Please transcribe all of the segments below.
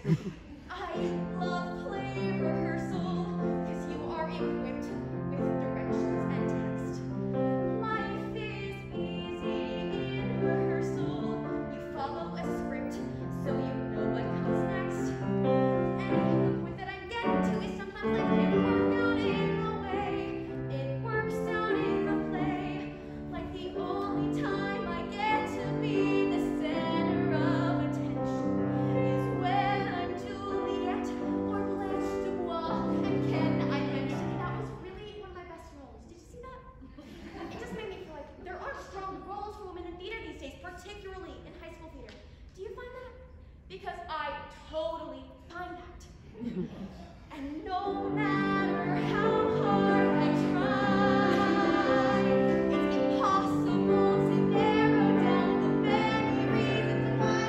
I love play rehearsal because you are equipped with directions and text. Life is easy in rehearsal. You follow a script so you know what comes next. And the point that I'm getting to is sometimes life can work out in the way it works out in the play. Like the only time I get to be the center of attention is when I'm Juliet or Blanche Dubois. And Ken, I mentioned that was really one of my best roles. Did you see that? It just made me feel like there aren't strong roles for women in theater these days, particularly in high school theater. Do you find that? Because I totally find that. And no matter how hard I try, it's impossible to narrow down the many reasons why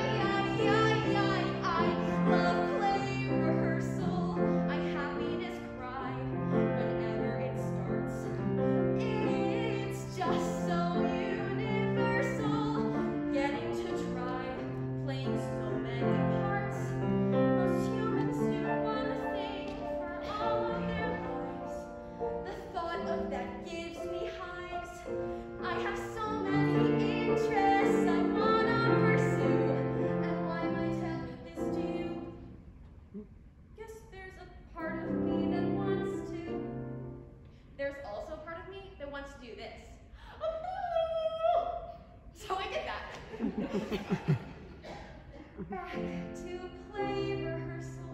I love play rehearsal. My happiness cry whenever it starts. It's just so universal, getting to try playing so many parts. Most humans do one thing for all of their lives. The thought of that gives me hives. I have so many interests I wanna pursue. And why am I telling this to you? Guess there's a part of me that wants to. There's also a part of me that wants to do this. So I did that. Back to play rehearsal.